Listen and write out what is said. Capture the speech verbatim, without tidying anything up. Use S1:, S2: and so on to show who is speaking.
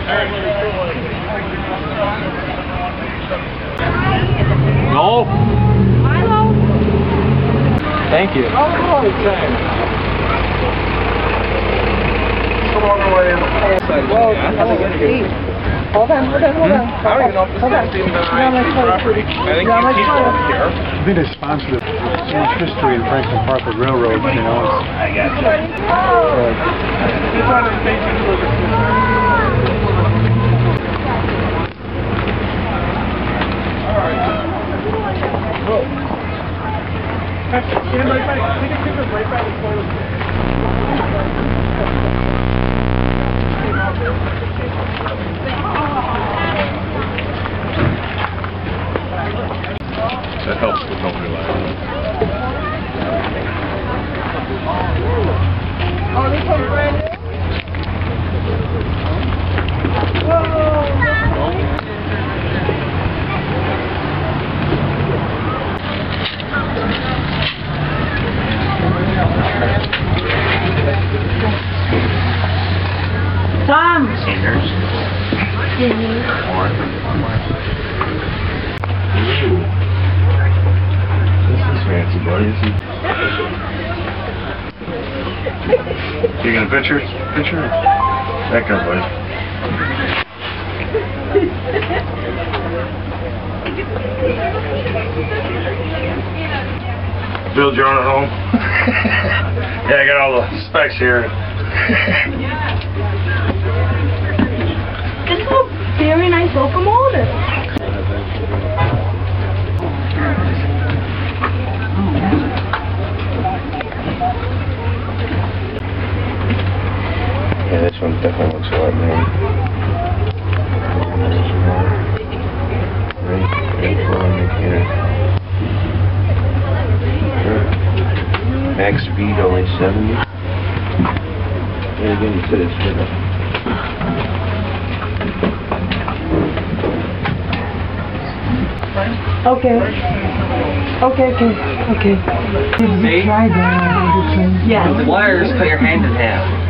S1: No.
S2: Milo.
S1: Thank you.
S3: Come on the way in the whole side.
S2: Well, hold on, hold on, hold on.
S3: I don't even know if this is even the I T property. I think you keep over here.
S4: I think they sponsored so much history in Franklin Park Railroad, you know.
S3: I got you. Stand right by, take a picture right by the toilet. That helps with nobody laughing.
S2: Oh, this one's brand new? Tom!
S1: Seniors.
S2: Seniors.
S1: This is fancy, buddy. This is... Taking a picture? Picture? Back up, buddy. Build your own at home? Yeah, I got all the specs here.
S2: This is a very nice locomotive.
S1: Yeah, this one definitely looks a lot more. Right, right flowing here. Max speed only seventy. Yeah, again, you said it's good.
S2: Okay. Okay, okay, okay. Did we try that?
S5: Yes. The wires cut your hand in half.